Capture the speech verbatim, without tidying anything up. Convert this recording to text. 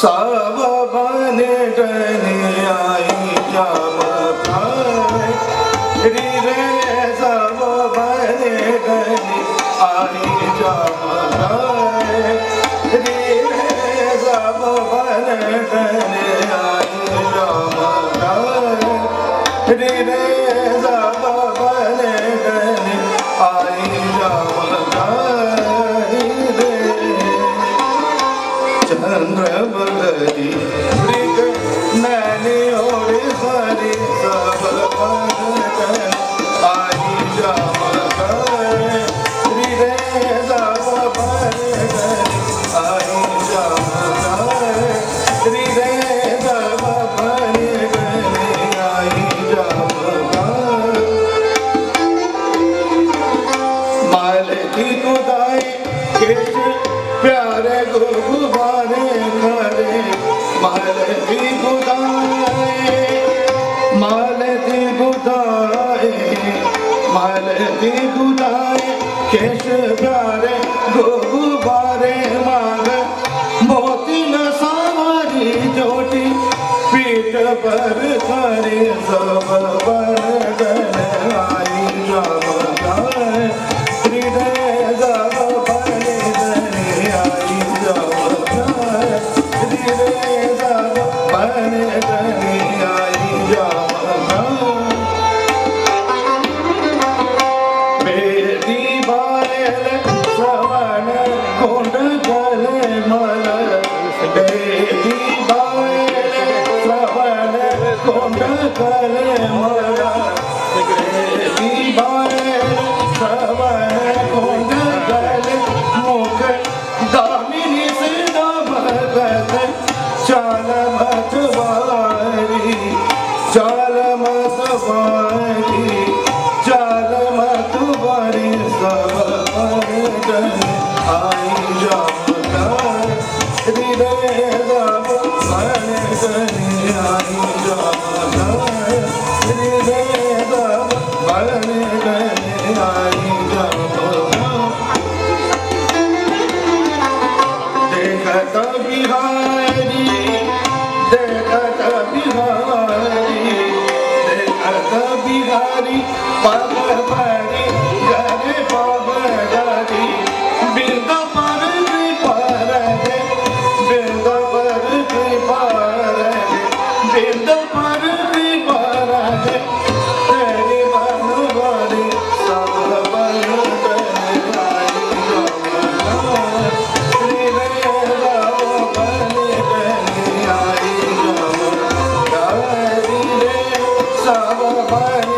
सब बने डने आई चमकाए री रे सब बने डने आई चमकाए री रे सब बने डने आई चमकाए री रे सब बने डने आई चमकाए रे चंद्र बदरी मृग नैनी और हरी सब बने आई चमकाए री रे सब बने आई चमकाए री रे सब बने आई चमकाए माल की खुदाई केश प्यारे गुब्बारे करे माल की खुदाई माल की खुदाई माल की खुदाई केश प्यारे गुब्बारे मांग मोती न सावरी जोटी पीठ पर करे सब बरगन आई चमकाए हृदय सब बने आई चमकाए हृदय सब बने आई चमकाए बेटी बायल श्रवण कुंड गले मल बेटी बायल श्रवण कुंड गले मल बेटी बायल श्रवण कुंड गले मुख दामिनी से भगत चाल मत वारी चाल मत वारी चाल मत वारी सब बने आई चमकाए हृदय सब बने आई चमकाए हृदय सब बने आई चमकाए देखत बिहारी देखत बिहारी देखत बिहारी पग परी गरे पग गरी बिंद पर पर बिंद पर पर बिंद पर पर तेरी बनवारी सब बन आई चमकाए सब बने